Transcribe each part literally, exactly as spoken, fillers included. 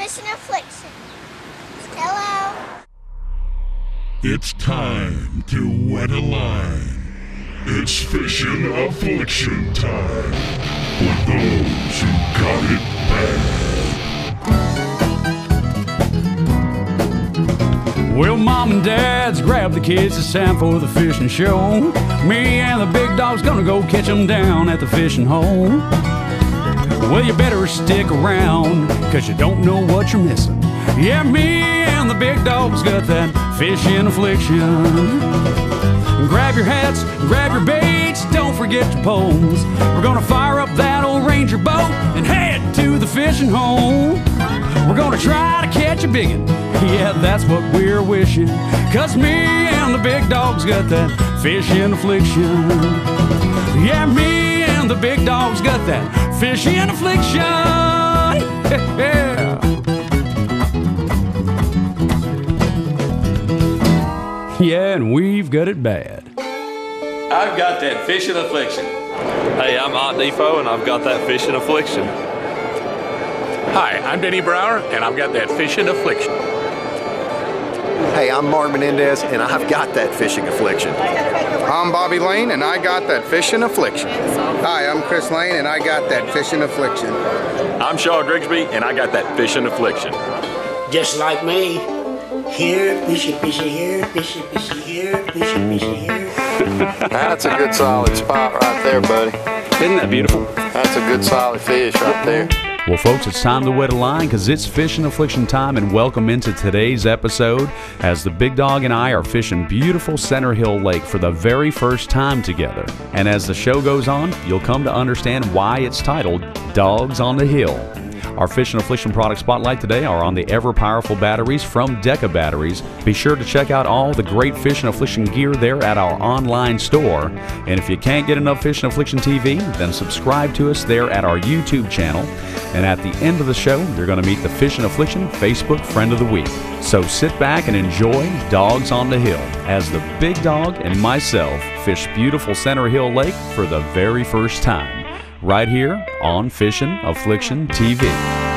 Fishin Affliction. Hello. It's time to wet a line. It's Fishin Affliction time for those who got it bad. Well, mom and dad's grabbed the kids, it's time for the fishing show. Me and the big dog's gonna go catch them down at the fishing hole. Well, you better stick around, cause you don't know what you're missing. Yeah, me and the big dog's got that Fishin Affliction. Grab your hats, grab your baits, don't forget your poles. We're gonna fire up that old Ranger boat and head to the fishing hole. We're gonna try to catch a biggin', yeah, that's what we're wishing. Cause me and the big dog's got that Fishin Affliction. Yeah, me and the big dog's got that Fishin Affliction. Yeah. Yeah, and we've got it bad. I've got that Fishin Affliction. Hey, I'm Hot Defo, and I've got that Fishin Affliction. Hi, I'm Denny Brower, and I've got that Fishin Affliction. Hey, I'm Mark Menendez, and I've got that Fishin Affliction. I'm Bobby Lane, and I got that Fishin Affliction. Hi, I'm Chris Lane, and I got that Fishin Affliction. I'm Shaw Grigsby, and I got that Fishin Affliction. Just like me. Here, fishy, fishy here, fishy, fishy here, fishy, fishy here. That's a good solid spot right there, buddy. Isn't that beautiful? That's a good solid fish right there. Well, folks, it's time to wet a line because it's Fishin Affliction time, and welcome into today's episode as the big dog and I are fishing beautiful Center Hill Lake for the very first time together. And as the show goes on, you'll come to understand why it's titled Dawgs on the Hill. Our Fishin Affliction product spotlight today are on the ever-powerful batteries from Deca Batteries. Be sure to check out all the great Fishin Affliction gear there at our online store. And if you can't get enough Fishin Affliction T V, then subscribe to us there at our YouTube channel. And at the end of the show, you're going to meet the Fishin Affliction Facebook Friend of the Week. So sit back and enjoy Dawgs on the Hill as the big dog and myself fish beautiful Center Hill Lake for the very first time. Right here on Fishin Affliction T V.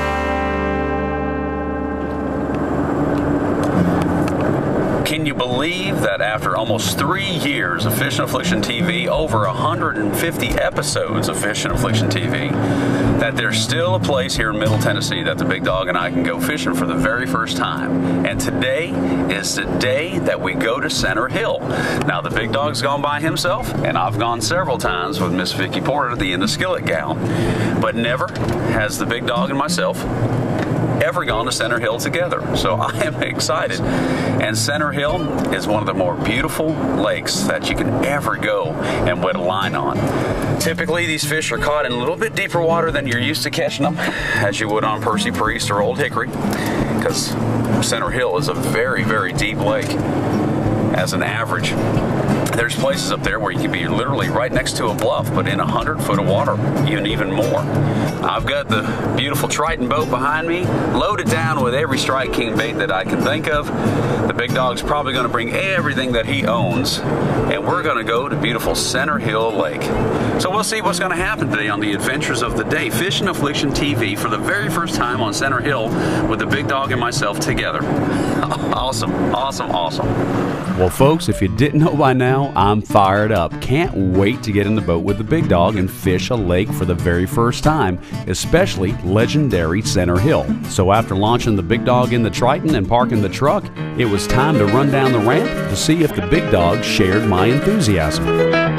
Can you believe that after almost three years of Fishin Affliction T V, over one hundred fifty episodes of Fishin Affliction T V, that there's still a place here in Middle Tennessee that the big dog and I can go fishing for the very first time. And today is the day that we go to Center Hill. Now, the big dog's gone by himself, and I've gone several times with Miss Vicki Porter, the in the Skillet gal. But never has the big dog and myself ever gone to Center Hill together. So I am excited. And Center Hill is one of the more beautiful lakes that you can ever go and wet a line on. Typically, these fish are caught in a little bit deeper water than you're used to catching them, as you would on Percy Priest or Old Hickory, because Center Hill is a very, very deep lake as an average. There's places up there where you can be literally right next to a bluff, but in a hundred foot of water, even even more. I've got the beautiful Triton boat behind me, loaded down with every Strike King bait that I can think of. The big dog's probably going to bring everything that he owns, and we're going to go to beautiful Center Hill Lake. So we'll see what's going to happen today on the adventures of the day. Fishin Affliction T V for the very first time on Center Hill with the big dog and myself together. Awesome, awesome, awesome. Well, folks, if you didn't know by now, I'm fired up. Can't wait to get in the boat with the big dog and fish a lake for the very first time, especially legendary Center Hill. So after launching the big dog in the Triton and parking the truck, it was time to run down the ramp to see if the big dog shared my enthusiasm.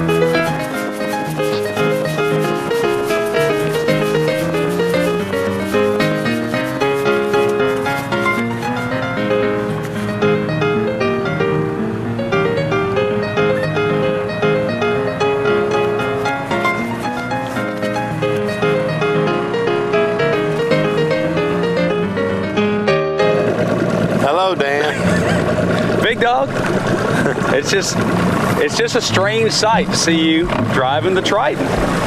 Big dog, it's just it's just a strange sight to see you driving the Triton,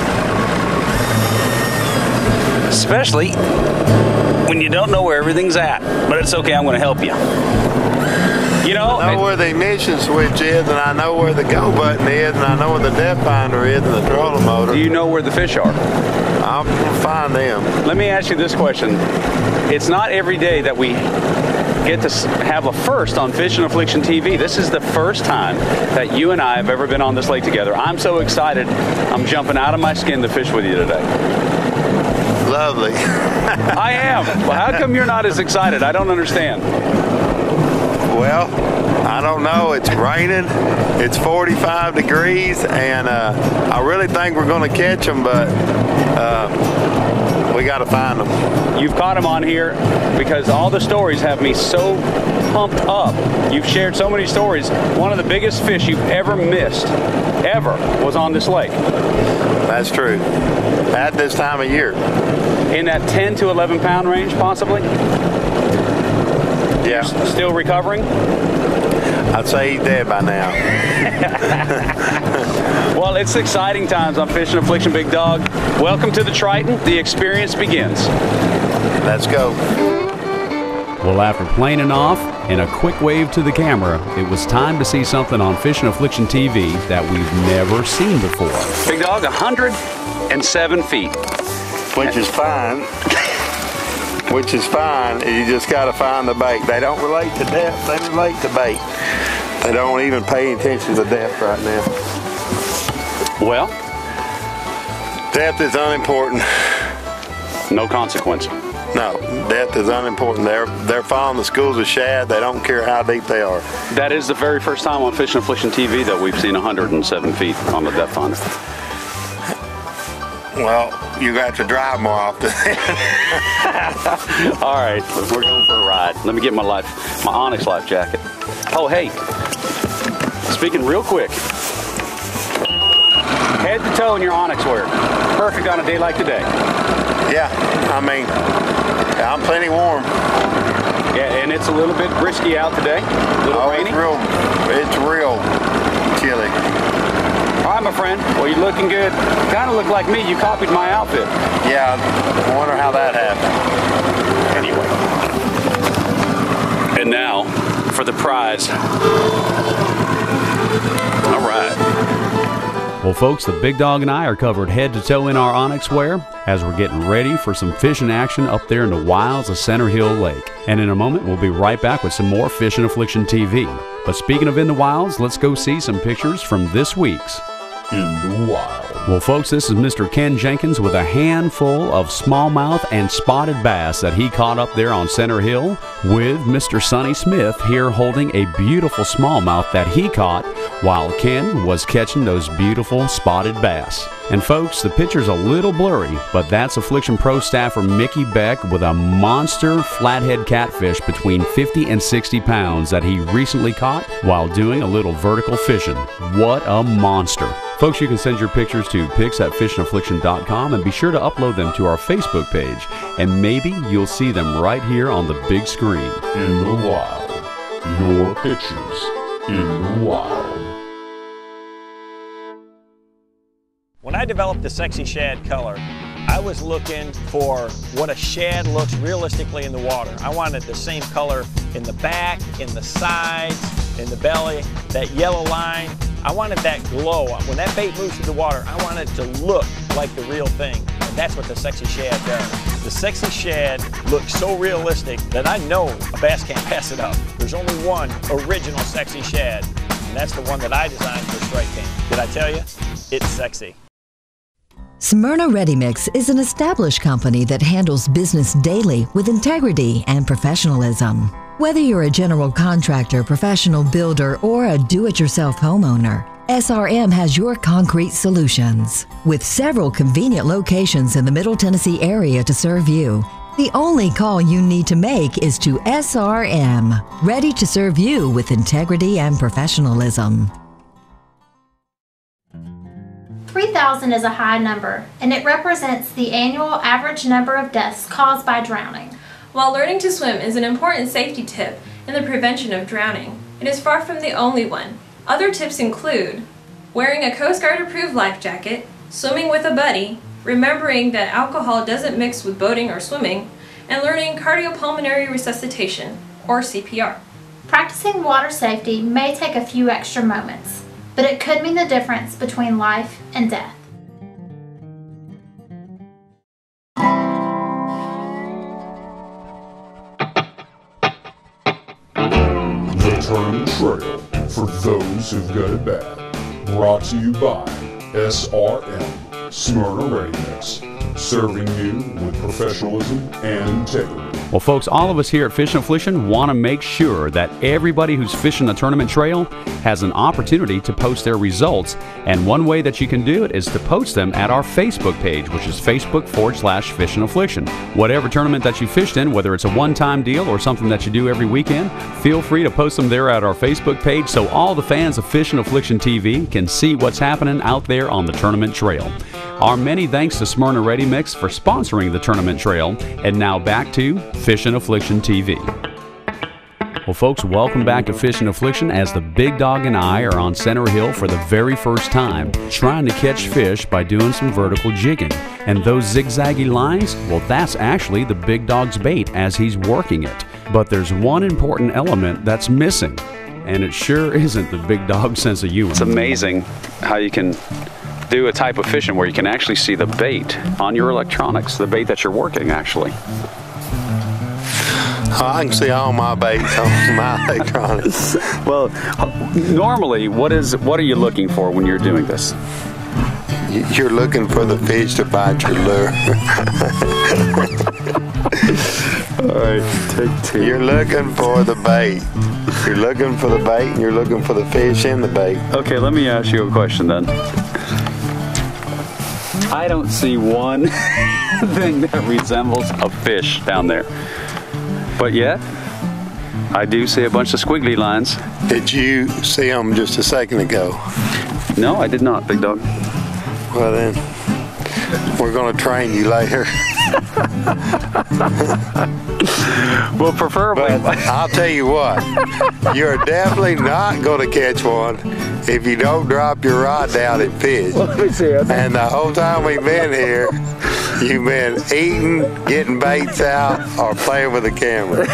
especially when you don't know where everything's at. But it's okay, I'm going to help you. You know, I know where the ignition switch is, and I know where the go button is, and I know where the depth finder is, and the trolling motor. Do you know where the fish are? I'll find them. Let me ask you this question. It's not every day that we get to have a first on Fishin Affliction T V. This is the first time that you and I have ever been on this lake together. I'm so excited. I'm jumping out of my skin to fish with you today. Lovely. I am. Well, how come you're not as excited? I don't understand. Well, I don't know. It's raining. It's forty-five degrees, and uh, I really think we're going to catch them, but uh, we got to find them. You've caught them on here because all the stories have me so pumped up. You've shared so many stories. One of the biggest fish you've ever missed, ever, was on this lake. That's true. At this time of year. In that ten to eleven pound range, possibly? Yeah. Still recovering? I'd say he's dead by now. Well, it's exciting times on Fishin Affliction, Big Dog. Welcome to the Triton. The experience begins. Let's go. Well, after planing off and a quick wave to the camera, it was time to see something on Fishin Affliction T V that we've never seen before. Big Dog, one hundred seven feet. Which is fine. Which is fine. You just got to find the bait. They don't relate to depth. They relate to bait. They don't even pay attention to depth right now. Well, depth is unimportant. No consequence. No, depth is unimportant. They're they're following the schools of shad. They don't care how deep they are. That is the very first time on Fishin Affliction T V that we've seen one hundred seven feet on the depth finder. Well, you got to drive more often. All right, we're going for a ride. Let me get my life, my Onyx life jacket. Oh, hey, speaking real quick, head to toe in your Onyx wear. Perfect on a day like today. Yeah, I mean, I'm plenty warm. Yeah, and it's a little bit brisky out today. A little oh, rainy. It's real, it's real chilly. All right, my friend. Well, you're looking good. Kind of look like me. You copied my outfit. Yeah, I wonder how that happened. Anyway. And now for the prize. All right. Well, folks, the Big Dog and I are covered head to toe in our Onyx wear as we're getting ready for some fishing action up there in the wilds of Center Hill Lake. And in a moment, we'll be right back with some more Fishin Affliction T V. But speaking of in the wilds, let's go see some pictures from this week's In the Wild. Well, folks, this is Mister Ken Jenkins with a handful of smallmouth and spotted bass that he caught up there on Center Hill, with Mister Sonny Smith here holding a beautiful smallmouth that he caught while Ken was catching those beautiful spotted bass. And folks, the picture's a little blurry, but that's Affliction Pro staffer Mickey Beck with a monster flathead catfish between fifty and sixty pounds that he recently caught while doing a little vertical fishing. What a monster. Folks, you can send your pictures to pics at fishin affliction dot com and be sure to upload them to our Facebook page, and maybe you'll see them right here on the big screen. In the wild. Your pictures in the wild. When I developed the Sexy Shad color, I was looking for what a shad looks realistically in the water. I wanted the same color in the back, in the sides, in the belly, that yellow line. I wanted that glow. When that bait moves through the water, I want it to look like the real thing. And that's what the Sexy Shad does. The Sexy Shad looks so realistic that I know a bass can't pass it up. There's only one original Sexy Shad, and that's the one that I designed for Strike King. Did I tell you? It's sexy. Smyrna Ready Mix is an established company that handles business daily with integrity and professionalism. Whether you're a general contractor, professional builder, or a do-it-yourself homeowner, S R M has your concrete solutions. With several convenient locations in the Middle Tennessee area to serve you, the only call you need to make is to S R M, ready to serve you with integrity and professionalism. three thousand is a high number, and it represents the annual average number of deaths caused by drowning. While learning to swim is an important safety tip in the prevention of drowning, it is far from the only one. Other tips include wearing a Coast Guard approved life jacket, swimming with a buddy, remembering that alcohol doesn't mix with boating or swimming, and learning cardiopulmonary resuscitation, or C P R. Practicing water safety may take a few extra moments, but it could mean the difference between life and death. The Tournament Trail, for those who've got it bad. Brought to you by S R M, Smyrna Ready Mix, serving you with professionalism and integrity. Well, folks, all of us here at Fishin Affliction want to make sure that everybody who's fishing the tournament trail has an opportunity to post their results. And one way that you can do it is to post them at our Facebook page, which is Facebook forward slash Fishin Affliction. Whatever tournament that you fished in, whether it's a one-time deal or something that you do every weekend, feel free to post them there at our Facebook page so all the fans of Fishin Affliction T V can see what's happening out there on the tournament trail. Our many thanks to Smyrna Ready Mix for sponsoring the tournament trail. And now back to Fishin Affliction T V. Well, folks, welcome back to Fishin Affliction as the Big Dog and I are on Center Hill for the very first time, trying to catch fish by doing some vertical jigging. And those zigzaggy lines, well, that's actually the Big Dog's bait as he's working it. But there's one important element that's missing, and it sure isn't the Big Dog's sense of humor. It's amazing how you can do a type of fishing where you can actually see the bait on your electronics, the bait that you're working actually. Oh, I can see all my baits on my electronics. Well, normally, what is what are you looking for when you're doing this? You're looking for the fish to bite your lure. All right, take two. You're looking for the bait. You're looking for the bait, and you're looking for the fish in the bait. Okay, let me ask you a question then. I don't see one thing that resembles a fish down there. But yet, I do see a bunch of squiggly lines. Did you see them just a second ago? No, I did not, Big Dog. Well then, we're going to train you later. Well, preferably. But I'll tell you what, you're definitely not going to catch one if you don't drop your rod down and fish. Let me see it. And the whole time we've been here, you've been eating, getting baits out, or playing with the camera.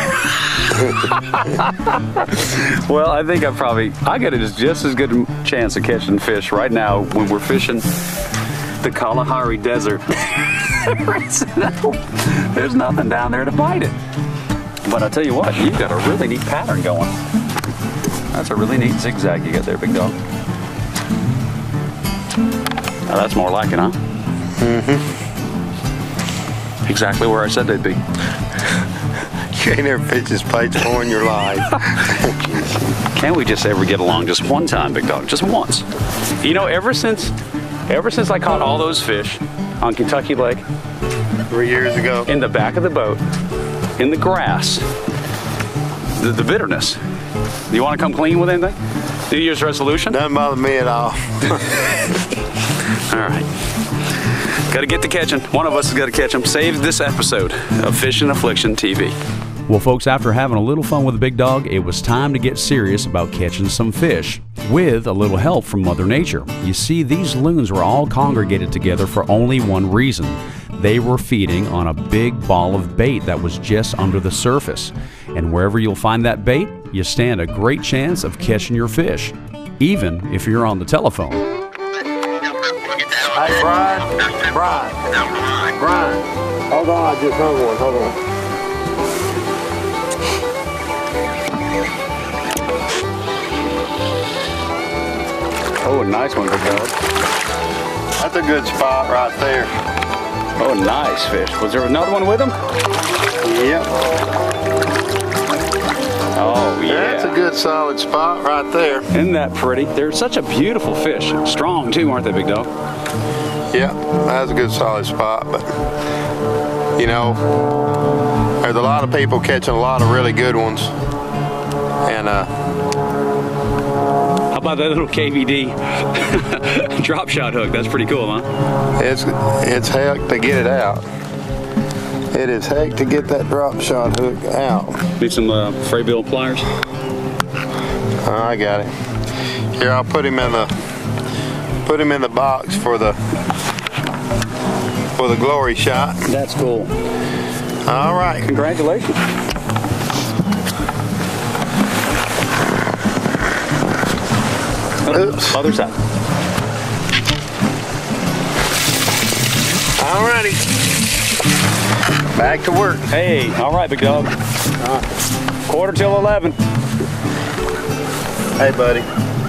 Well, I think I probably, I got a just as good a chance of catching fish right now when we're fishing the Kalahari Desert. There's nothing down there to bite it. But I'll tell you what, you've got a really neat pattern going. That's a really neat zigzag you got there, Big Dog. Now that's more like it, huh? Mm-hmm. Exactly where I said they'd be. You ain't never fished this place before in your life. Can't we just ever get along just one time, Big Dog? Just once. You know, ever since, ever since I caught all those fish on Kentucky Lake, three years ago, in the back of the boat, in the grass, the, the bitterness. Do you want to come clean with anything? New Year's resolution? Doesn't bother me at all. All right. Got to get to catching. One of us has got to catch them. Save this episode of Fishin Affliction T V. Well, folks, after having a little fun with the Big Dog, it was time to get serious about catching some fish with a little help from Mother Nature. You see, these loons were all congregated together for only one reason. They were feeding on a big ball of bait that was just under the surface. And wherever you'll find that bait, you stand a great chance of catching your fish, even if you're on the telephone. Hey, Brian, Brian, Brian, hold on, I just hung one, hold on. Oh, nice one, Big Dog. That's a good spot right there. Oh, nice fish. Was there another one with him? Yep. Oh, yeah. That's a good solid spot right there. Isn't that pretty? They're such a beautiful fish. Strong, too, aren't they, Big Dog? Yeah, that's a good solid spot, but, you know, there's a lot of people catching a lot of really good ones. And, uh, how about that little K V D drop shot hook? That's pretty cool, huh? It's, it's heck to get it out. It is heck to get that drop shot hook out. Need some uh, fray bill pliers? Oh, I got it. Here, I'll put him in the put him in the box for the for the glory shot. That's cool. All right. Congratulations. Oops. Other side. All righty. Back to work. Hey, all right, big dog. Uh, quarter till eleven. Hey, buddy.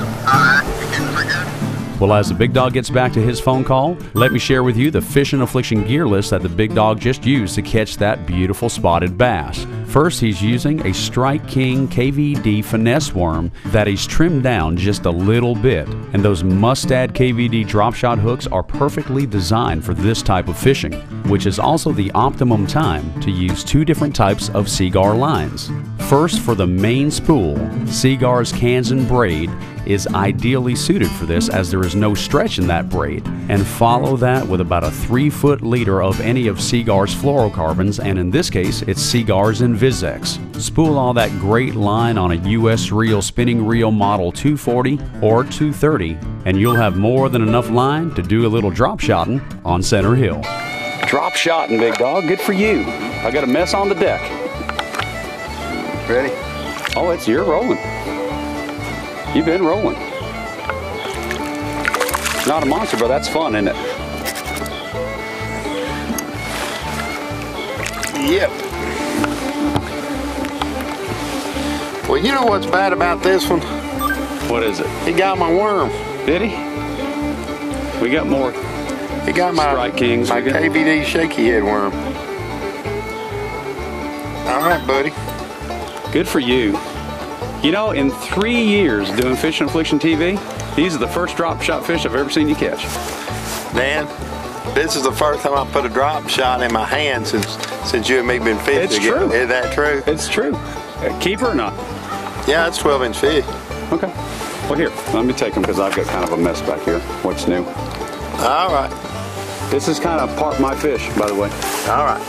Well, as the big dog gets back to his phone call, let me share with you the Fishin Affliction gear list that the big dog just used to catch that beautiful spotted bass. First, he's using a Strike King K V D finesse worm that he's trimmed down just a little bit. And those Mustad K V D drop shot hooks are perfectly designed for this type of fishing, which is also the optimum time to use two different types of Seagar lines. First, for the main spool, Seagar's Kansan braid is ideally suited for this as there is no stretch in that braid, and follow that with about a three foot leader of any of Seagar's fluorocarbons, and in this case it's Seagar's Invisex. Spool all that great line on a U S reel spinning reel model two forty or two thirty, and you'll have more than enough line to do a little drop shotting on Center Hill. Drop shotting, big dog, good for you. I got a mess on the deck. Ready? Oh, it's you're rolling. You've been rolling. Not a monster, but that's fun, isn't it? Yep. Well, you know what's bad about this one? What is it? He got my worm. Did he? We got more. He got my, Strike Kings. my K V D shaky head worm. All right, buddy. Good for you. You know, in three years doing Fishin Affliction T V, these are the first drop shot fish I've ever seen you catch. Dan, this is the first time I put a drop shot in my hand since since you and me been fishing It's together. true. Is that true? It's true. Uh, keeper or not? Yeah, it's twelve inch fish. Okay. Well, here, let me take them because I've got kind of a mess back here. What's new? All right. This is kind of part my fish, by the way. All right.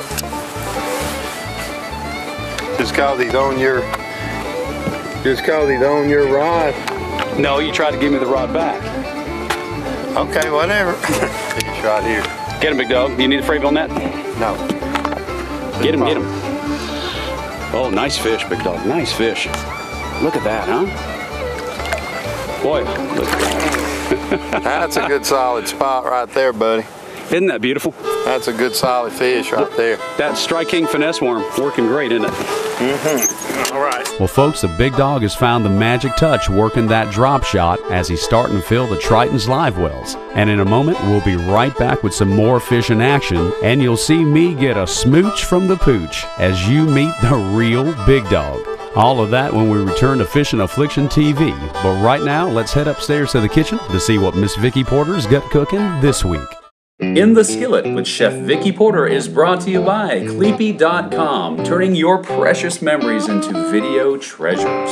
Just cause he's on your, just cause he's on your rod. No, you tried to give me the rod back. Okay, whatever. He's right here. Get him, big dog. Do you need a freight on that? No. Get him, get him. Oh, nice fish, big dog. Nice fish. Look at that, huh? Boy, look at that. That's a good solid spot right there, buddy. Isn't that beautiful? That's a good solid fish right there. That Strike King finesse worm working great, isn't it? Mm-hmm. All right. Well, folks, the big dog has found the magic touch working that drop shot as he's starting to fill the Triton's live wells. And in a moment, we'll be right back with some more fish in action, and you'll see me get a smooch from the pooch as you meet the real big dog. All of that when we return to Fishin Affliction T V. But right now, let's head upstairs to the kitchen to see what Miss Vicki Porter's got cooking this week. In the Skillet with Chef Vicki Porter is brought to you by Cleepy dot com, turning your precious memories into video treasures.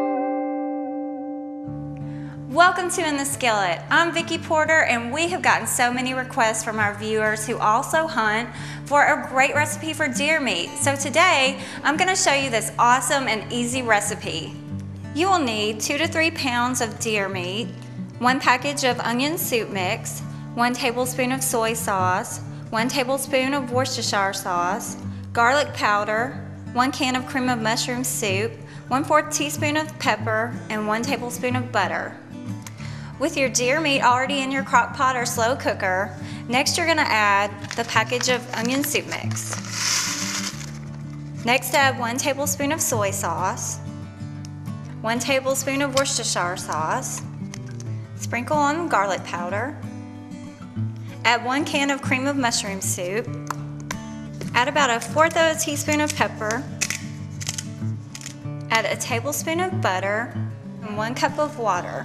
Welcome to In the Skillet. I'm Vicki Porter, and we have gotten so many requests from our viewers who also hunt for a great recipe for deer meat. So today, I'm going to show you this awesome and easy recipe. You will need two to three pounds of deer meat, one package of onion soup mix, one tablespoon of soy sauce, one tablespoon of Worcestershire sauce, garlic powder, one can of cream of mushroom soup, one fourth teaspoon of pepper, and one tablespoon of butter. With your deer meat already in your crock pot or slow cooker, next you're gonna add the package of onion soup mix. Next add one tablespoon of soy sauce, one tablespoon of Worcestershire sauce, sprinkle on garlic powder, add one can of cream of mushroom soup, add about a fourth of a teaspoon of pepper, add a tablespoon of butter, and one cup of water.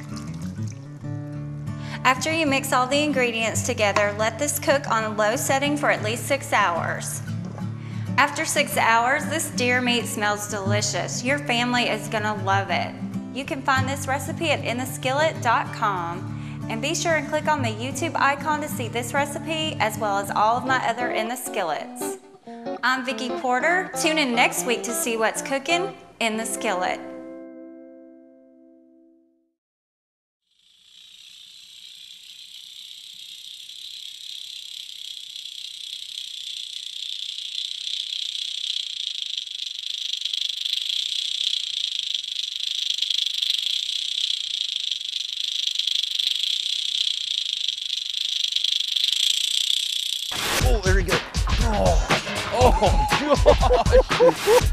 After you mix all the ingredients together, let this cook on a low setting for at least six hours. After six hours, this deer meat smells delicious. Your family is gonna love it. You can find this recipe at in the skillet dot com. And be sure and click on the YouTube icon to see this recipe as well as all of my other In the Skillets. I'm Vicki Porter. Tune in next week to see what's cooking in the skillet. Oh, oh gosh!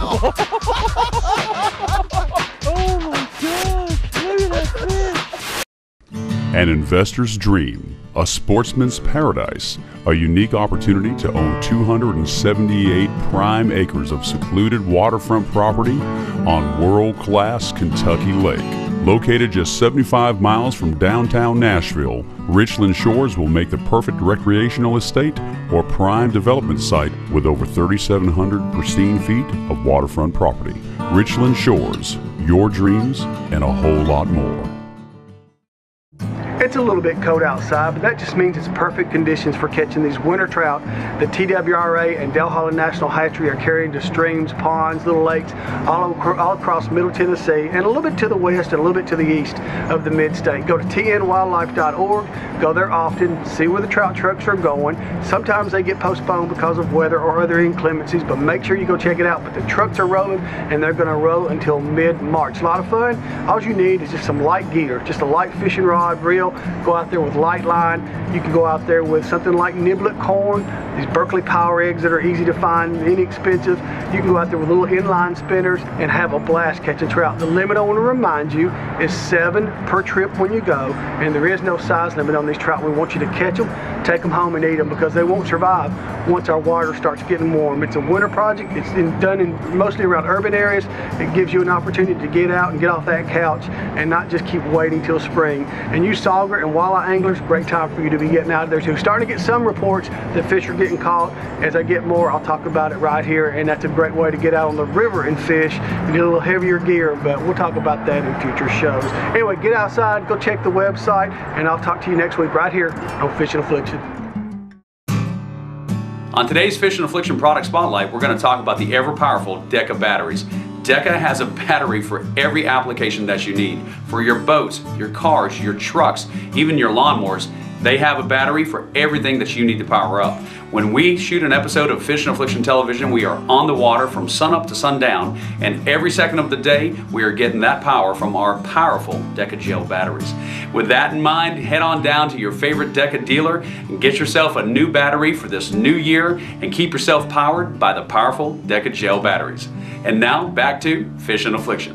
Oh my gosh! Look at that fish! An investor's dream, a sportsman's paradise, a unique opportunity to own two hundred seventy-eight prime acres of secluded waterfront property on world-class Kentucky Lake. Located just seventy-five miles from downtown Nashville, Richland Shores will make the perfect recreational estate or prime development site with over thirty-seven hundred pristine feet of waterfront property. Richland Shores, your dreams and a whole lot more. It's a little bit cold outside, but that just means it's perfect conditions for catching these winter trout. The T W R A and Del Holland National Hatchery are carrying to streams, ponds, little lakes, all, over, all across Middle Tennessee, and a little bit to the west and a little bit to the east of the mid-state. Go to T N wildlife dot org, go there often, see where the trout trucks are going. Sometimes they get postponed because of weather or other inclemencies, but make sure you go check it out. But the trucks are rolling, and they're going to roll until mid-March. A lot of fun. All you need is just some light gear, just a light fishing rod, reel. Go out there with light line. You can go out there with something like niblet corn, these Berkeley power eggs that are easy to find, inexpensive. You can go out there with little inline spinners and have a blast catching trout. The limit, I want to remind you, is seven per trip when you go, and there is no size limit on these trout. We want you to catch them, take them home and eat them, because they won't survive once our water starts getting warm. It's a winter project. It's in, done in mostly around urban areas. It gives you an opportunity to get out and get off that couch and not just keep waiting till spring. And you sauger and walleye anglers, great time for you to be getting out of there too. Starting to get some reports that fish are getting caught. As I get more, I'll talk about it right here, and that's a great way to get out on the river and fish and get a little heavier gear, but we'll talk about that in future shows. Anyway, get outside, go check the website, and I'll talk to you next week right here on Fishin Affliction. On today's Fishin Affliction product spotlight, we're going to talk about the ever-powerful Deka batteries. Deka has a battery for every application that you need. For your boats, your cars, your trucks, even your lawnmowers, they have a battery for everything that you need to power up. When we shoot an episode of Fishin Affliction television, we are on the water from sunup to sundown, and every second of the day, we are getting that power from our powerful Deka gel batteries. With that in mind, head on down to your favorite Deka dealer and get yourself a new battery for this new year and keep yourself powered by the powerful Deka gel batteries. And now, back to Fishin Affliction.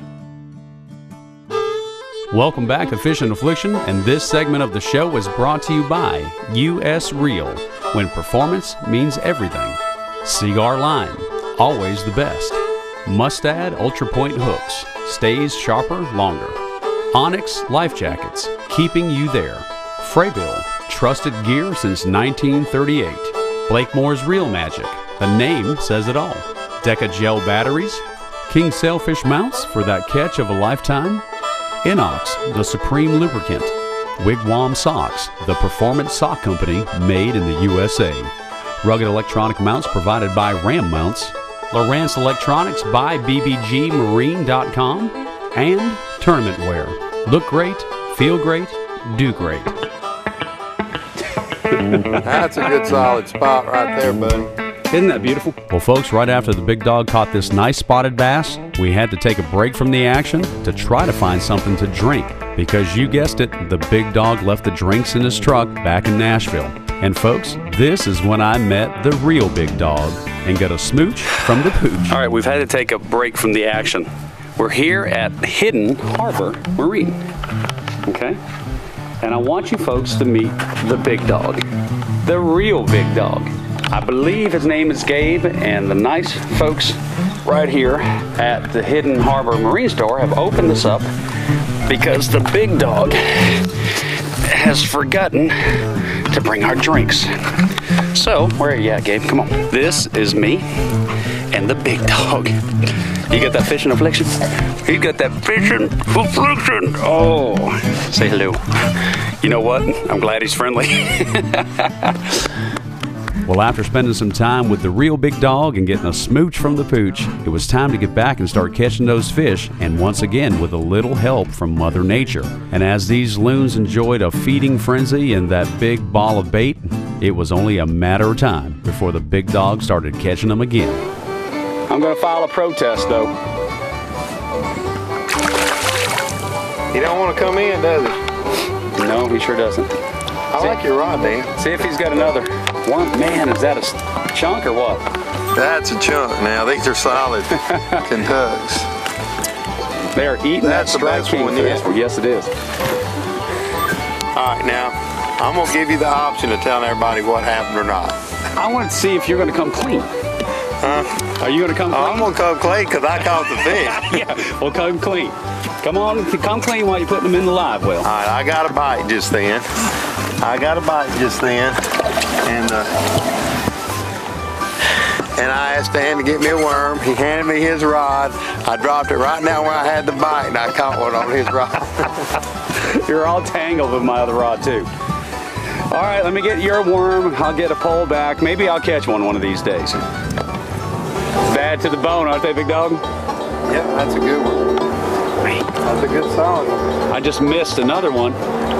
Welcome back to Fishin Affliction, and this segment of the show is brought to you by U S Reel, when performance means everything. Cigar Line, always the best. Mustad Ultra Point hooks, stays sharper longer. Onyx Life Jackets, keeping you there. Fraybill, trusted gear since nineteen thirty-eight. Blakemore's Reel Magic, the name says it all. Deka Gel batteries, King Sailfish mounts for that catch of a lifetime. Inox, the supreme lubricant. Wigwam Socks, the performance sock company made in the U S A. Rugged electronic mounts provided by Ram Mounts. Lowrance Electronics by B B G Marine dot com. And tournament wear. Look great, feel great, do great. That's a good solid spot right there, buddy. Isn't that beautiful? Well, folks, right after the big dog caught this nice spotted bass, we had to take a break from the action to try to find something to drink. Because you guessed it, the big dog left the drinks in his truck back in Nashville. And folks, this is when I met the real big dog and got a smooch from the pooch. All right, we've had to take a break from the action. We're here at Hidden Harbor Marine, okay? And I want you folks to meet the big dog, the real big dog. I believe his name is Gabe, and the nice folks right here at the Hidden Harbor Marine Store have opened this up because the big dog has forgotten to bring our drinks. So, where are you at, Gabe? Come on. This is me and the big dog. You got that Fishin Affliction? You got that Fishin Affliction. Oh, say hello. You know what? I'm glad he's friendly. Well, after spending some time with the real big dog and getting a smooch from the pooch, it was time to get back and start catching those fish, and once again with a little help from Mother Nature. And as these loons enjoyed a feeding frenzy and that big ball of bait, it was only a matter of time before the big dog started catching them again. I'm going to file a protest, though. He don't want to come in, does he? No, he sure doesn't. I See, like your rod, Dan. See if he's got another. Worm, man, is that a chunk or what? That's a chunk now. These are solid Kentucks. They are eating That's that the best stripe one king yet. fish. Yes, it is. All right, now, I'm going to give you the option of telling everybody what happened or not. I want to see if you're going to come clean. Huh? Are you going to come clean? I'm going to come clean because I caught the fish. Yeah, well, come clean. Come on, come clean while you're putting them in the live well. All right, I got a bite just then. I got a bite just then. And uh, and I asked Dan to get me a worm. He handed me his rod. I dropped it right now where I had the bite, and I caught one on his rod. You're all tangled with my other rod, too. All right, let me get your worm. I'll get a pole back. Maybe I'll catch one one of these days. Bad to the bone, aren't they, big dog? Yep, that's a good one. That's a good solid one. I just missed another one.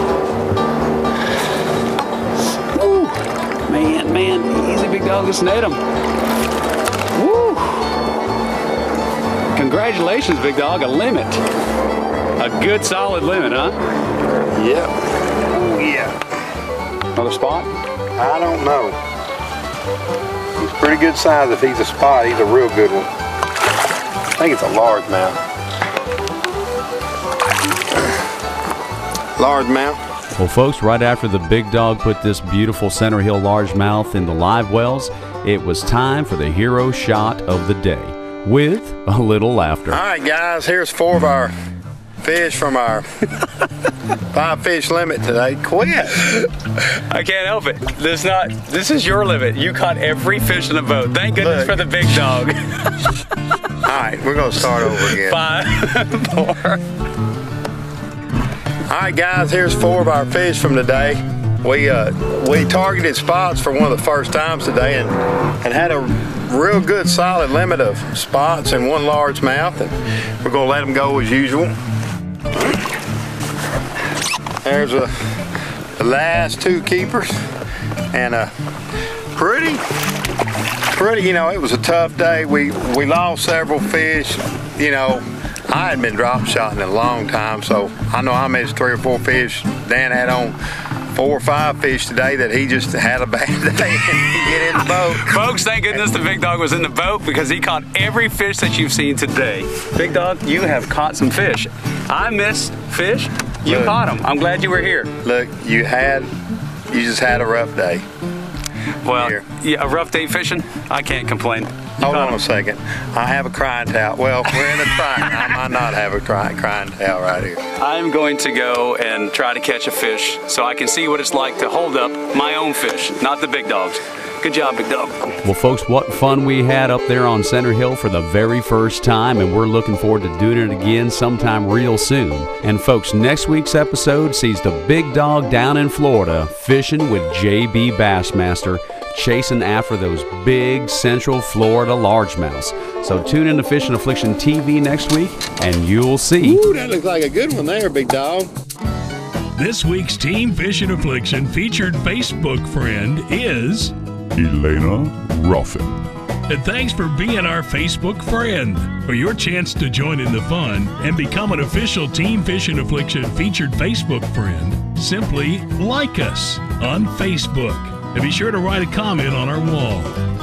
Woo! Man, man, easy, big dog. Just net him. Woo! Congratulations, big dog. A limit. A good, solid limit, huh? Yep. Oh, yeah. Another spot? I don't know. He's pretty good size. If he's a spot, he's a real good one. I think it's a largemouth. Largemouth. Well, folks, right after the big dog put this beautiful Center Hill largemouth in the live wells, it was time for the hero shot of the day with a little laughter. All right, guys, here's four of our fish from our five fish limit today. Quit. I can't help it. This not. This is your limit. You caught every fish in the boat. Thank goodness Look. for the big dog. All right, we're going to start over again. Five, four. All right, guys, here's four of our fish from today. We uh, we targeted spots for one of the first times today and, and had a real good solid limit of spots and one largemouth, and we're going to let them go as usual. There's a, the last two keepers, and a pretty, pretty, you know, it was a tough day. We, we lost several fish, you know. I hadn't been drop shotting in a long time, so I know I missed three or four fish. Dan had on four or five fish today that he just had a bad day and didn't get in the boat. Folks, thank goodness the big dog was in the boat because he caught every fish that you've seen today. Big dog, you have caught some fish. I missed fish. You Look, caught them. I'm glad you were here. Look, you had, you just had a rough day. Well, Here. yeah, a rough day fishing. I can't complain. You Hold caught on a 'em. second. I have a crying towel. Well, we're in a crying. I might not have a crying, crying towel right here. I'm going to go and try to catch a fish so I can see what it's like to hold up my own fish, not the big dog's. Good job, big dog. Well, folks, what fun we had up there on Center Hill for the very first time, and we're looking forward to doing it again sometime real soon. And folks, next week's episode sees the big dog down in Florida fishing with J B Bassmaster, chasing after those big Central Florida largemouths. So tune in to Fishin Affliction T V next week, and you'll see. Ooh, that looks like a good one there, big dog. This week's Team Fishin Affliction featured Facebook friend is Elena Ruffin. And thanks for being our Facebook friend. For your chance to join in the fun and become an official Team Fishin Affliction featured Facebook friend, simply like us on Facebook. And be sure to write a comment on our wall.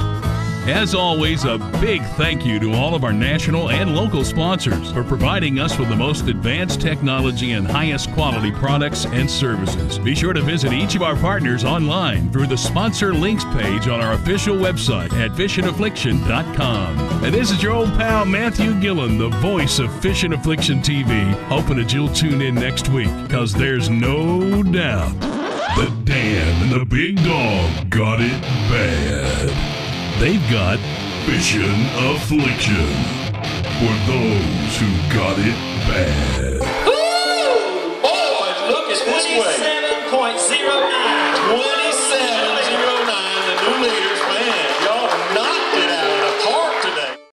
As always, a big thank you to all of our national and local sponsors for providing us with the most advanced technology and highest quality products and services. Be sure to visit each of our partners online through the sponsor links page on our official website at fishin affliction dot com. And this is your old pal Matthew Gillen, the voice of Fishin Affliction T V, hoping that you'll tune in next week, because there's no doubt that Dan and the big dog got it bad. They've got Fishin Affliction for those who got it bad. Ooh, boys, look at this way. twenty-seven point zero nine.